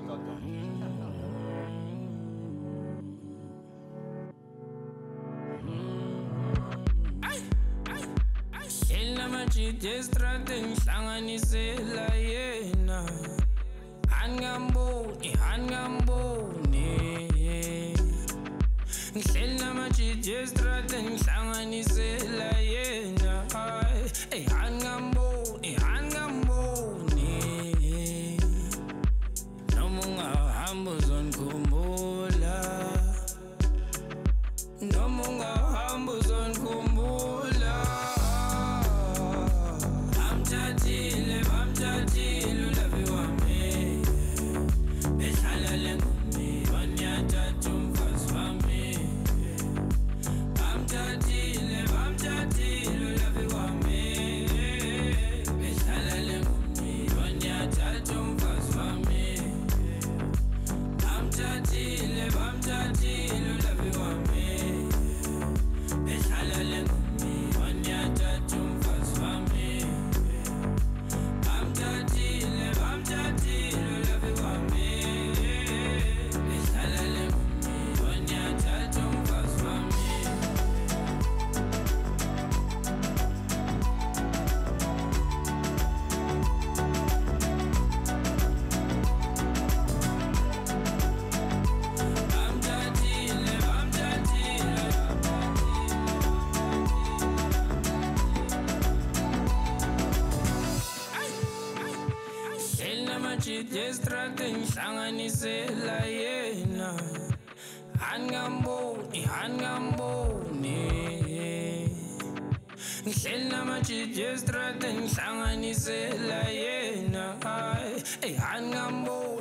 Yesterday, hlanganisela yena angamboni ngihlela amajit yesterday hlanganisela yena hey angamboni noma ungahamba uzongikhumbula noma ungahamba uzongikhumbula Bamthathile ulavi wami behlala lengumi wanyathatha umfazi wami Bamthathile ulavi wami behlala lengumi wanyathatha umfazi wami Bamthathile ulavi wami behlala lengumi wanyathatha umfazi wami Bamthathile ulavi wami behlala lengumi wanyathatha umfazi wami Yesterday ngihlanganisela yena angamboni ngihlela amajit yesterday ngihlanganisela yena hey angamboni